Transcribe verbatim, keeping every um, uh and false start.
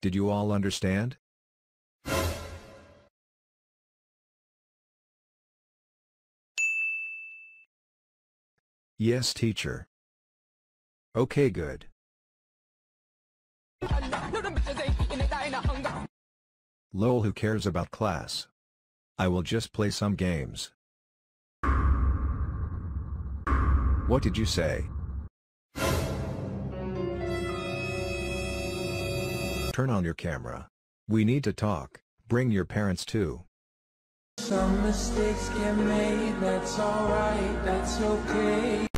Did you all understand? Yes, teacher. Okay, good. Lol, who cares about class? I will just play some games. What did you say? Turn on your camera. We need to talk. Bring your parents too. Some mistakes get made, that's alright, that's okay.